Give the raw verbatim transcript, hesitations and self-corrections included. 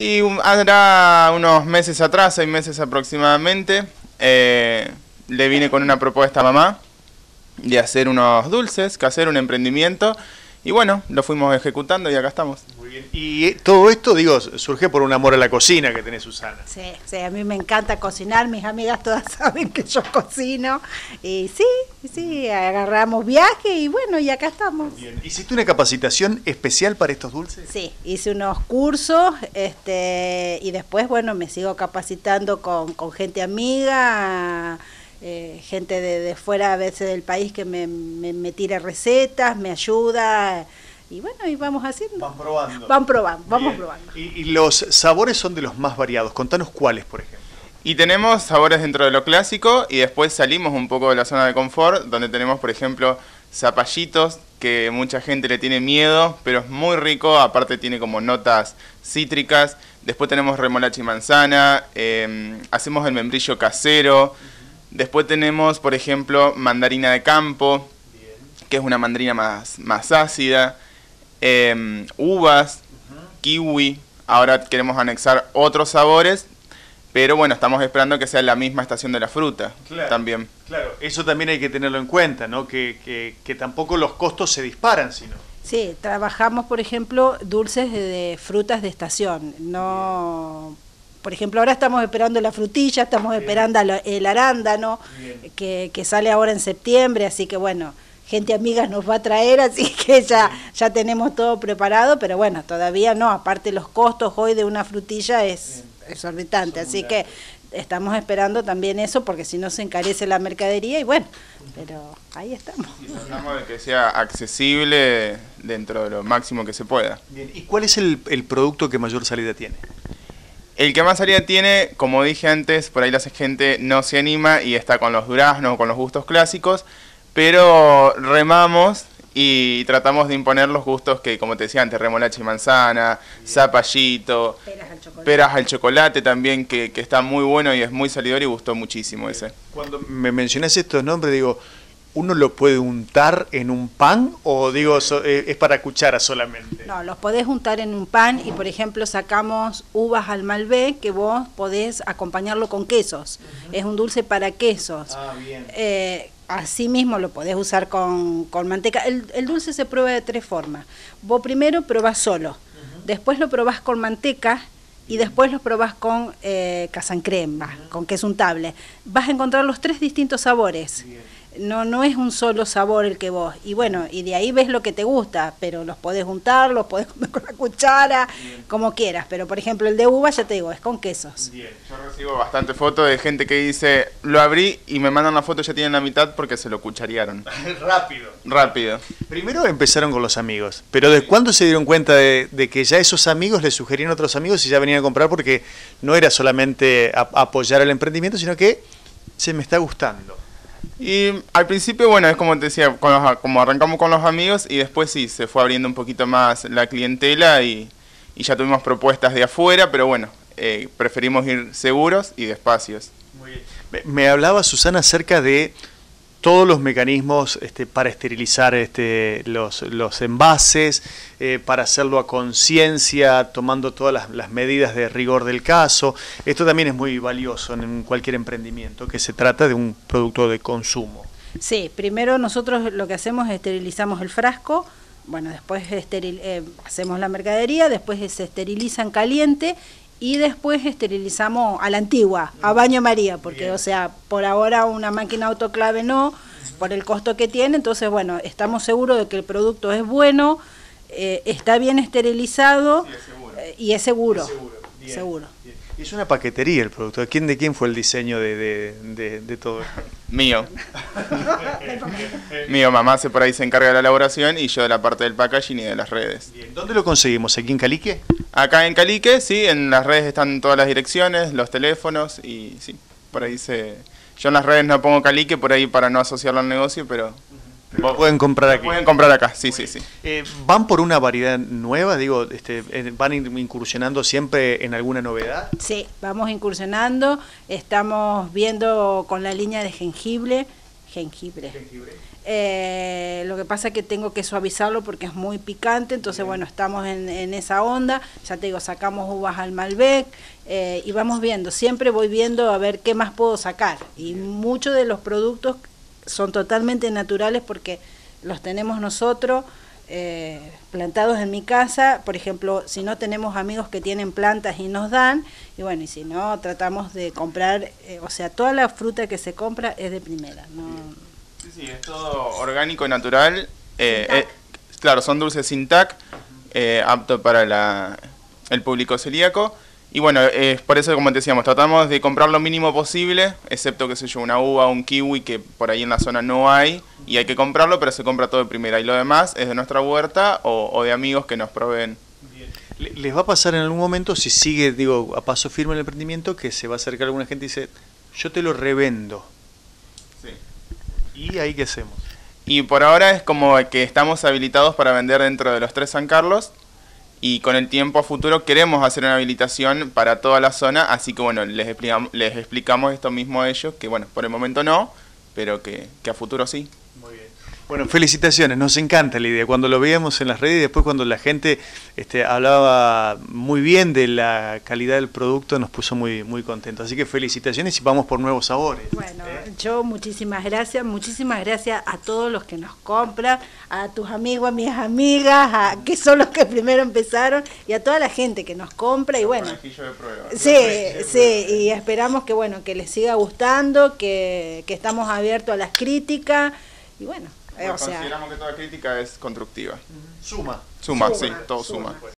Y um, hará unos meses atrás, seis meses aproximadamente, eh, le vine con una propuesta a mamá de hacer unos dulces, que hacer un emprendimiento. Y bueno, lo fuimos ejecutando y acá estamos. Muy bien. Y todo esto, digo, surge por un amor a la cocina que tenés, Susana. Sí, sí, a mí me encanta cocinar, mis amigas todas saben que yo cocino. Y sí, sí, agarramos viaje y bueno, y acá estamos. Bien. ¿Hiciste una capacitación especial para estos dulces? Sí, hice unos cursos este, y después, bueno, me sigo capacitando con, con gente amiga. Eh, gente de, de fuera a veces del país que me, me, me tira recetas, me ayuda y bueno, y vamos haciendo. Van probando. Van probando, vamos Bien. probando. Y, y los sabores son de los más variados. Contanos cuáles, por ejemplo. Y tenemos sabores dentro de lo clásico y después salimos un poco de la zona de confort, donde tenemos, por ejemplo, zapallitos, que mucha gente le tiene miedo, pero es muy rico, aparte tiene como notas cítricas. Después tenemos remolacha y manzana, eh, hacemos el membrillo casero. Después tenemos, por ejemplo, mandarina de campo, bien, que es una mandarina más, más ácida, eh, uvas, uh-huh, kiwi. Ahora queremos anexar otros sabores, pero bueno, estamos esperando que sea la misma estación de la fruta, claro, también. Claro, eso también hay que tenerlo en cuenta, ¿no? Que, que, que tampoco los costos se disparan, sino... Sí, trabajamos, por ejemplo, dulces de, de frutas de estación, no... Por ejemplo, ahora estamos esperando la frutilla, estamos Bien. esperando el arándano, que, que sale ahora en septiembre, así que bueno, gente amiga nos va a traer, así que ya, ya tenemos todo preparado, pero bueno, todavía no, aparte los costos hoy de una frutilla es exorbitante, así que estamos esperando también eso, porque si no se encarece la mercadería y bueno, pero ahí estamos. Y tratamos de que sea accesible dentro de lo máximo que se pueda. Bien. ¿Y cuál es el, el producto que mayor salida tiene? El que más salida tiene, como dije antes, por ahí la gente no se anima y está con los duraznos, con los gustos clásicos, pero remamos y tratamos de imponer los gustos que, como te decía antes, remolacha y manzana, zapallito, peras al chocolate, peras al chocolate también, que, que está muy bueno y es muy salidor y gustó muchísimo ese. Cuando me mencionás estos nombres, digo, ¿uno lo puede untar en un pan o digo so, eh, es para cuchara solamente? No, los podés untar en un pan y por ejemplo sacamos uvas al malbec que vos podés acompañarlo con quesos. Uh-huh. Es un dulce para quesos. Ah, bien. Eh, así mismo lo podés usar con, con manteca. El, el dulce se prueba de tres formas. Vos primero probás solo, uh-huh, después lo probás con manteca y después lo probás con eh, casancrema, uh-huh, con queso untable. Vas a encontrar los tres distintos sabores. Bien. No, no es un solo sabor el que vos, y bueno, y de ahí ves lo que te gusta, pero los podés juntar, los podés comer con la cuchara, Bien. como quieras, pero por ejemplo el de uva, ya te digo, es con quesos. Bien, yo recibo bastante fotos de gente que dice, lo abrí y me mandan la foto, ya tienen la mitad porque se lo cucharearon. Rápido. Rápido. Primero empezaron con los amigos, pero ¿de cuándo se dieron cuenta de, de que ya esos amigos les sugerían a otros amigos y ya venían a comprar porque no era solamente a, apoyar el emprendimiento, sino que se me está gustando? Y al principio, bueno, es como te decía, con los, como arrancamos con los amigos y después sí, se fue abriendo un poquito más la clientela y, y ya tuvimos propuestas de afuera, pero bueno, eh, preferimos ir seguros y despacios. Muy bien. Me, me hablaba Susana acerca de todos los mecanismos este, para esterilizar este, los, los envases, eh, para hacerlo a conciencia, tomando todas las, las medidas de rigor del caso. Esto también es muy valioso en cualquier emprendimiento, que se trata de un producto de consumo. Sí, primero nosotros lo que hacemos es esterilizamos el frasco, bueno, después esteril, eh, hacemos la mercadería, después se estériliza en caliente y después esterilizamos a la antigua, a baño María, porque Bien. o sea, por ahora una máquina autoclave no, por el costo que tiene, entonces bueno, estamos seguros de que el producto es bueno, eh, está bien esterilizado sí, es seguro. Eh, y es seguro. Es seguro. Bien. seguro. Bien. Es una paquetería el producto. ¿De quién, de quién fue el diseño de, de, de, de todo esto? Mío. Mío, mamá se por ahí se encarga de la elaboración y yo de la parte del packaging y de las redes. Bien. ¿Dónde lo conseguimos? ¿Aquí en Calique? Acá en Calique, sí, en las redes están todas las direcciones, los teléfonos y sí, por ahí se... Yo en las redes no pongo Calique por ahí para no asociarlo al negocio, pero... Lo pueden comprar aquí. Pueden comprar acá, sí, sí, sí. Eh, ¿Van por una variedad nueva? Digo, este, ¿van incursionando siempre en alguna novedad? Sí, vamos incursionando, estamos viendo con la línea de jengibre, jengibre. Jengibre. Eh, lo que pasa es que tengo que suavizarlo porque es muy picante, entonces bueno, estamos en, en esa onda, ya te digo, sacamos uvas al Malbec eh, y vamos viendo, siempre voy viendo a ver qué más puedo sacar, y muchos de los productos son totalmente naturales porque los tenemos nosotros eh, plantados en mi casa. Por ejemplo, si no tenemos amigos que tienen plantas y nos dan, y bueno, y si no, tratamos de comprar, eh, o sea, toda la fruta que se compra es de primera, ¿no? Sí, sí, es todo orgánico y natural. Eh, eh, claro, son dulces sin T A C, eh, apto para la, el público celíaco. Y bueno, es eh, por eso, como te decíamos, tratamos de comprar lo mínimo posible, excepto, qué sé yo, una uva, un kiwi, que por ahí en la zona no hay, y hay que comprarlo, pero se compra todo de primera. Y lo demás es de nuestra huerta o, o de amigos que nos proveen. ¿Les va a pasar en algún momento, si sigue, digo, a paso firme el emprendimiento, que se va a acercar alguna gente y dice, yo te lo revendo? Sí. ¿Y ahí qué hacemos? Y por ahora es como que estamos habilitados para vender dentro de los tres San Carlos, y con el tiempo a futuro queremos hacer una habilitación para toda la zona, así que bueno, les explicamos, les explicamos esto mismo a ellos, que bueno, por el momento no, pero que, que a futuro sí. Muy bien. Bueno, felicitaciones, nos encanta la idea. Cuando lo veíamos en las redes y después cuando la gente este, hablaba muy bien de la calidad del producto, nos puso muy, muy contentos. Así que felicitaciones y vamos por nuevos sabores. Bueno, ¿eh? yo muchísimas gracias, muchísimas gracias a todos los que nos compran, a tus amigos, a mis amigas, a, que son los que primero empezaron, y a toda la gente que nos compra. Y bueno, Conejillo de prueba. sí, sí, y esperamos que bueno, que les siga gustando, que, que estamos abiertos a las críticas, y bueno. Bueno, o sea, consideramos que toda crítica es constructiva. Suma. Suma, Suma, sí, todo suma. suma.